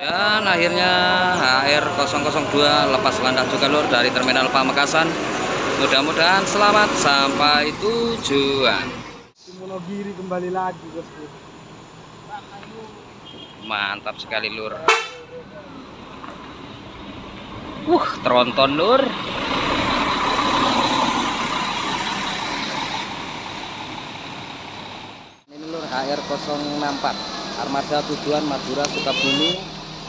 Dan akhirnya HR002 lepas landas juga lur dari Terminal Pamekasan. Mudah-mudahan selamat sampai tujuan. Monogiri kembali lagi bosku. Mantap sekali lur. Tronton lur. Ini lur HR064 armada tujuan Madura Sukabumi.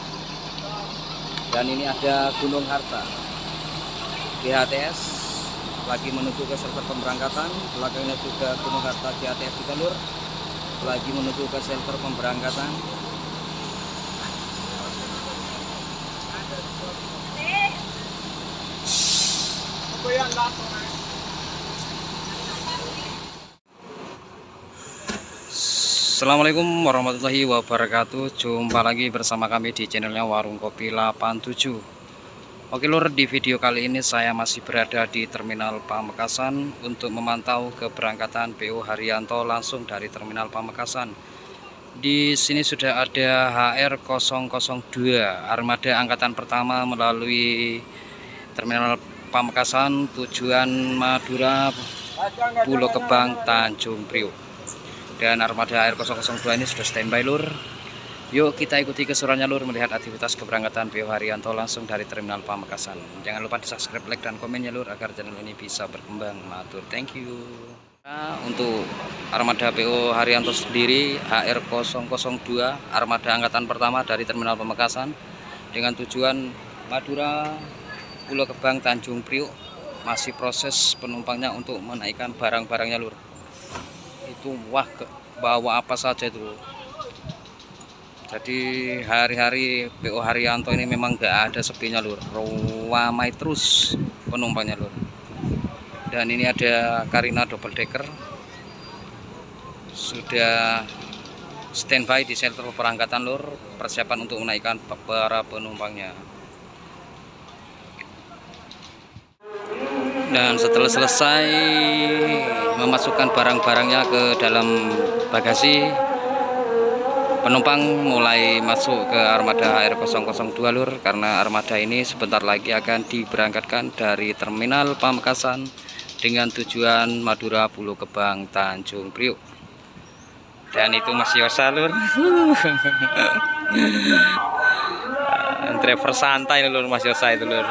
Dan ini ada Gunung Harta. GHTS lagi menuju ke shelter pemberangkatan. Belakangnya juga Gunung Harta GHTS juga lur. Lagi menuju ke shelter pemberangkatan. Assalamualaikum warahmatullahi wabarakatuh. Jumpa lagi bersama kami di channelnya Warung Kopi 87. Oke lur, di video kali ini saya masih berada di Terminal Pamekasan untuk memantau keberangkatan PO Haryanto langsung dari Terminal Pamekasan. Di sini sudah ada HR002 armada angkatan pertama melalui Terminal Pamekasan tujuan Madura, Pulau Gebang, Tanjung Priok. Dan armada HR002 ini sudah standby lur. Yuk kita ikuti keseruannya lur, melihat aktivitas keberangkatan PO Haryanto langsung dari Terminal Pamekasan. Jangan lupa di subscribe, like, dan komennya lur agar channel ini bisa berkembang. Matur, thank you. Nah, untuk armada PO Haryanto sendiri HR002 armada angkatan pertama dari Terminal Pamekasan dengan tujuan Madura, Pulau Gebang, Tanjung Priok. Masih proses penumpangnya untuk menaikkan barang-barangnya lur. Itu bawa apa saja itu. Jadi hari-hari PO Haryanto ini memang nggak ada sepinya lur, ramai terus penumpangnya lur. Dan ini ada Carina double decker sudah standby di shelter perangkatan lur, persiapan untuk menaikkan para penumpangnya. Dan setelah selesai memasukkan barang-barangnya ke dalam bagasi, penumpang mulai masuk ke armada HR002 lur, karena armada ini sebentar lagi akan diberangkatkan dari Terminal Pamekasan dengan tujuan Madura, Pulau Gebang, Tanjung Priok. Dan itu Mas Yosa lur. Driver santai lur Mas Yosa itu lur.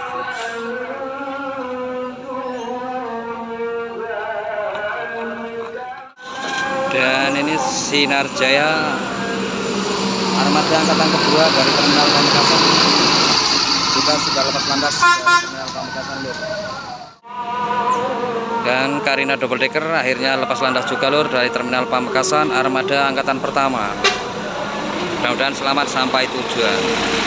Dan ini Sinar Jaya armada angkatan kedua dari Terminal Pamekasan juga sudah lepas landas dari Terminal Pamekasan lur. Dan Carina double decker akhirnya lepas landas juga lur dari Terminal Pamekasan armada angkatan pertama. Mudah-mudahan selamat sampai tujuan.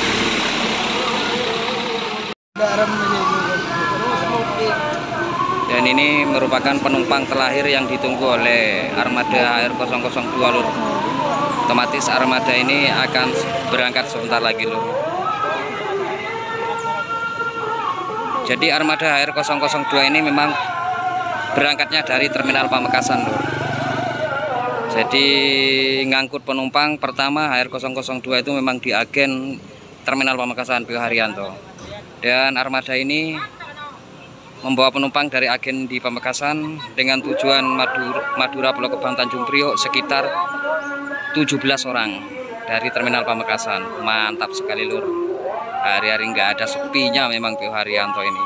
Dan ini merupakan penumpang terakhir yang ditunggu oleh armada HR002 lur. Otomatis armada ini akan berangkat sebentar lagi lur. Jadi armada HR002 ini memang berangkatnya dari Terminal Pamekasan lur. Jadi ngangkut penumpang pertama HR002 itu memang di agen Terminal Pamekasan PO Haryanto. Dan armada ini membawa penumpang dari agen di Pamekasan dengan tujuan Madura, Pulau Gebang, Tanjung Priok sekitar 17 orang dari Terminal Pamekasan. Mantap sekali lur. Hari-hari nggak ada sepinya memang PO Haryanto ini.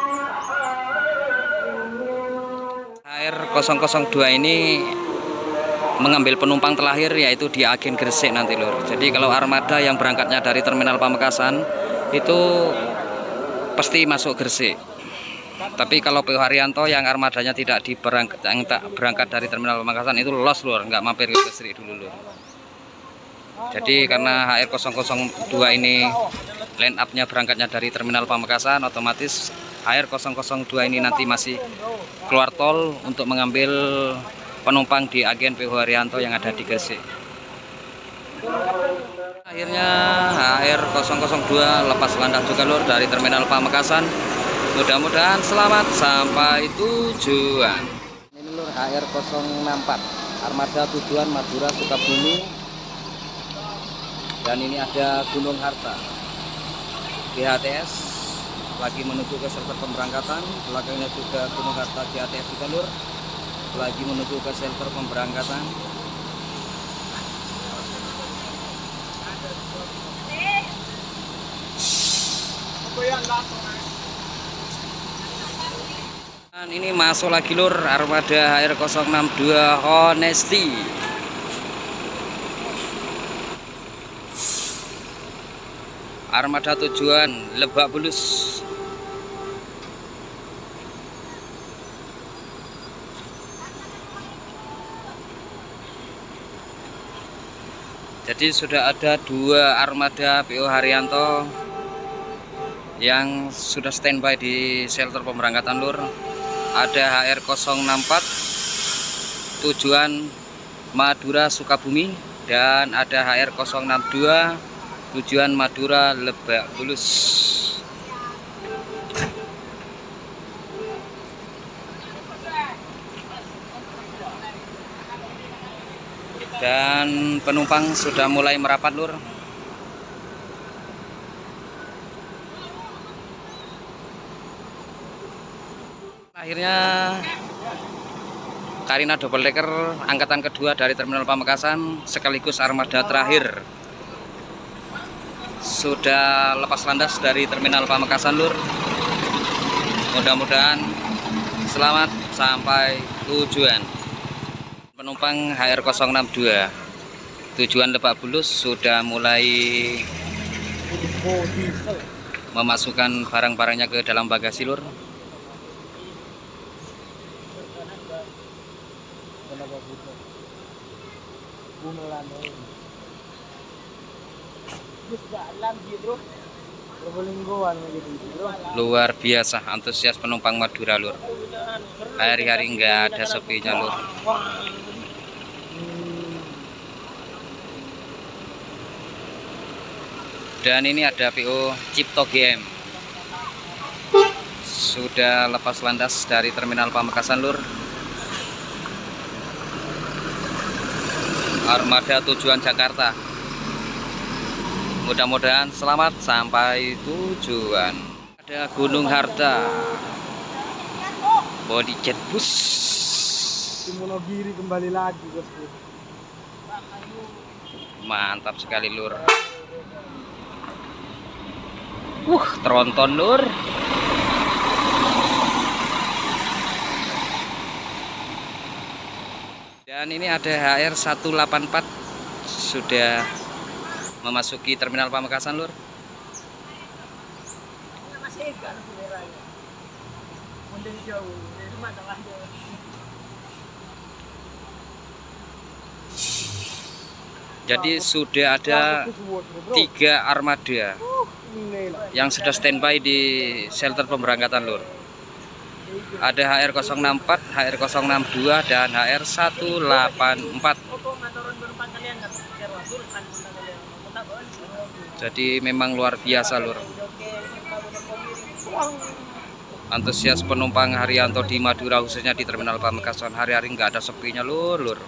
HR002 ini mengambil penumpang terakhir yaitu di agen Gresik nanti lur. Jadi kalau armada yang berangkatnya dari Terminal Pamekasan itu pasti masuk Gresik. Tapi kalau PO Haryanto yang armadanya tidak berangkat dari Terminal Pamekasan itu lolos lur, nggak mampir ke Gresik dulu lur. Jadi karena HR002 ini line up-nya berangkatnya dari Terminal Pamekasan, otomatis HR002 ini nanti masih keluar tol untuk mengambil penumpang di agen PO Haryanto yang ada di Gresik. Akhirnya HR002 lepas landas juga lur dari Terminal Pamekasan. Mudah-mudahan selamat sampai tujuan. Ini lur HR064 armada tujuan Madura Sukabumi Dan ini ada Gunung Harta. GHTS lagi menuju ke shelter pemberangkatan. Belakangnya juga Gunung Harta GHTS juga lur, lagi menuju ke shelter pemberangkatan. Dan ini masuk lagi lur, armada HR062 Honesty. Armada tujuan Lebak Bulus. Jadi sudah ada 2 armada PO Haryanto yang sudah standby di shelter pemberangkatan lur. Ada HR064 tujuan Madura Sukabumi, dan ada HR062 tujuan Madura Lebak Bulus. Dan penumpang sudah mulai merapat lur. Akhirnya Carina double decker angkatan kedua dari Terminal Pamekasan sekaligus armada terakhir sudah lepas landas dari Terminal Pamekasan lur. Mudah-mudahan selamat sampai tujuan. Penumpang HR062 tujuan Lebak Bulus sudah mulai memasukkan barang-barangnya ke dalam bagasi lur. Luar biasa antusias penumpang Madura lur. Hari-hari nggak ada sepinya lur. Dan ini ada PO Cipto GM sudah lepas landas dari Terminal Pamekasan lur. Armada tujuan Jakarta. Mudah-mudahan selamat sampai tujuan. Ada Gunung Harta body jet bus. Monogiri kembali lagi bosku. Mantap sekali lur. Tronton lur. Dan ini ada HR184 sudah memasuki Terminal Pamekasan lur. Jadi sudah ada 3 armada yang sudah standby di shelter pemberangkatan lur. Ada HR064, HR062 dan HR184. Jadi memang luar biasa lur. Antusias penumpang Haryanto di Madura khususnya di Terminal Pamekasan hari-hari nggak ada sepinya lur.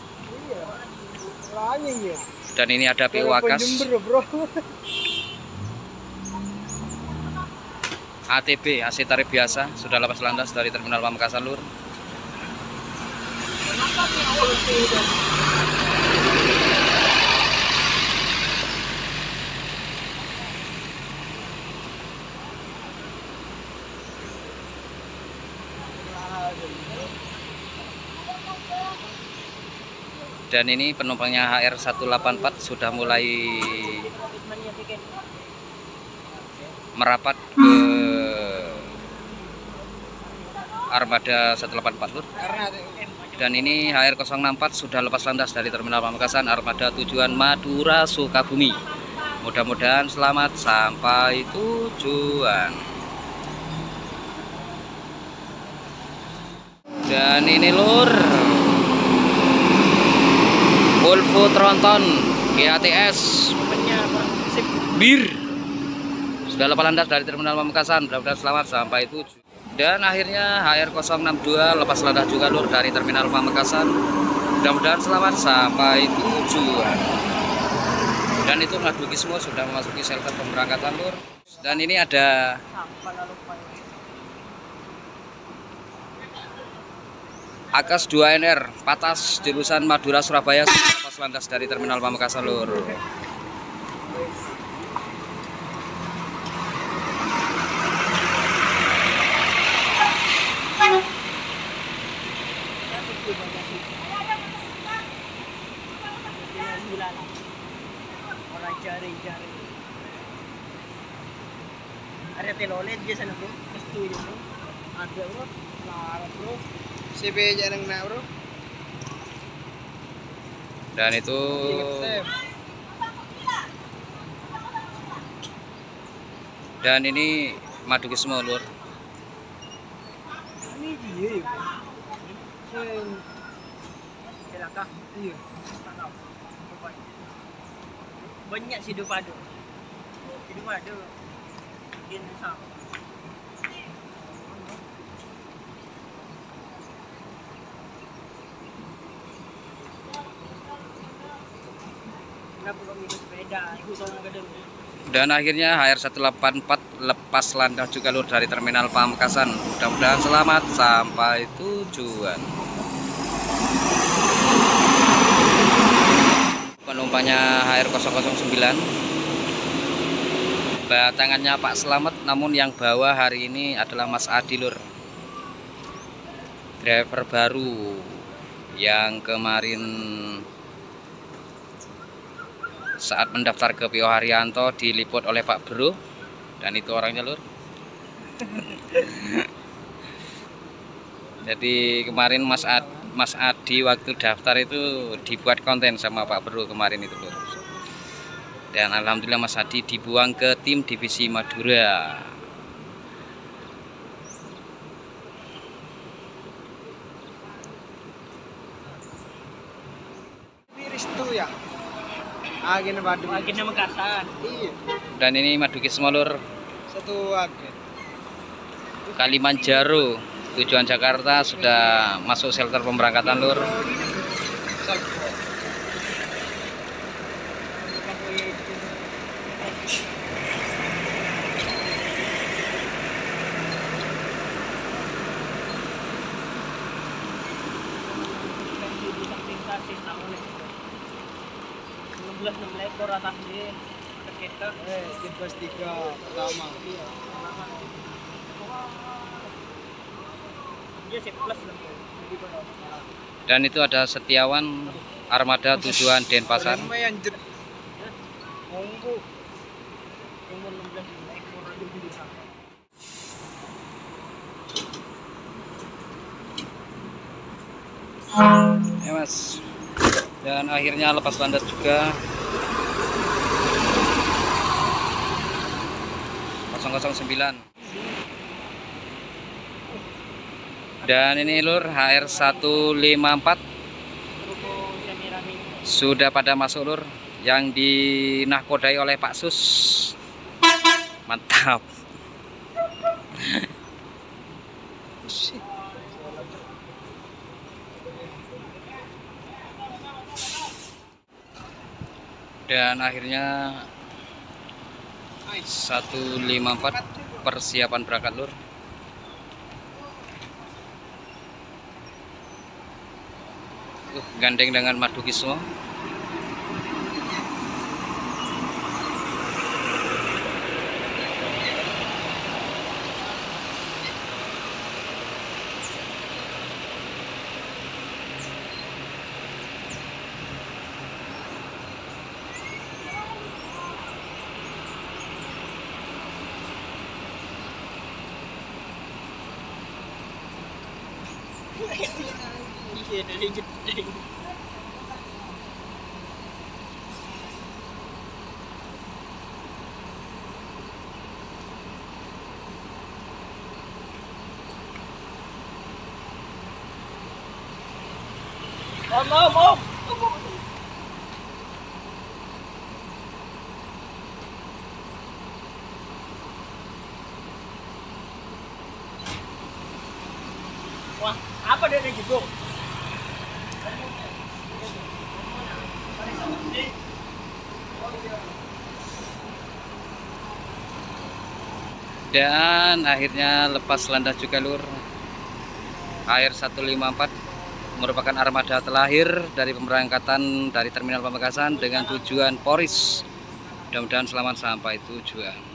Dan ini ada PO Akas ATB AC tarif biasa sudah lepas landas dari Terminal Pamekasan lur. Dan ini penumpangnya HR184 sudah mulai merapat ke armada 184 lur. Dan ini HR064 sudah lepas landas dari Terminal Pamekasan armada tujuan Madura Sukabumi. Mudah-mudahan selamat sampai tujuan. Dan ini lur, Volvo Tronton GHTS Bir sudah lepas landas dari Terminal Pamekasan. Mudah-mudahan selamat sampai tujuan. Dan akhirnya HR062 lepas landas juga lur dari Terminal Pamekasan. Mudah-mudahan selamat sampai tujuan. Dan itu Madukismo sudah memasuki shelter pemberangkatan lur. Dan ini ada Akas 2NR Patas jurusan Madura Surabaya pas landas dari Terminal Pamekasan lur. Orang jari-jari. Ada telolet dia sana bro, restu ya bro. Ada bro, lara bro. CB jarang nak bro. Dan itu dan ini Madukismo lur. Ini dia ya. Kelakah. Iya. Banyak sih hidup ada. Hidup ada. Mungkin sama. Kenapa kau minum sepeda? Ikut sama kadang. Dan akhirnya HR184 lepas landas juga lur dari Terminal Pamekasan. Mudah-mudahan selamat sampai tujuan. Penumpangnya HR009 batangannya Pak Slamet, namun yang bawa hari ini adalah Mas Adi lur, driver baru yang kemarin saat mendaftar ke Pio Haryanto diliput oleh Pak Bro. Dan itu orangnya lur. Jadi kemarin Mas Adi waktu daftar itu dibuat konten sama Pak Bro kemarin itu lur. Dan alhamdulillah Mas Adi dibuang ke tim divisi Madura. Miris tuh ya. Agen Bandung. Agen Makassar. Iya. Dan ini Madukismo lur. Satu agen. Kalimanjaro tujuan Jakarta sudah masuk shelter pemberangkatan lur. Belas 6 ekor atas dia kita kelas 3 pertama dia plus. Dan itu ada Setiawan armada tujuan Denpasar. Lumayan monggo umur 16 ekor aja di sana. Ya Mas. Dan akhirnya lepas landas juga 009. Dan ini lur HR154 sudah pada masuk lur, yang dinahkodai oleh Pak Sus. Mantap. Dan akhirnya 154 persiapan berangkat lur. Gandeng dengan Madukismo. Iya dari jeding. Om. Wah, apa dia nih gitu? Dan akhirnya lepas landas juga lur. Air 154 merupakan armada terakhir dari pemberangkatan dari Terminal Pamekasan dengan tujuan Poris. Mudah-mudahan selamat sampai tujuan.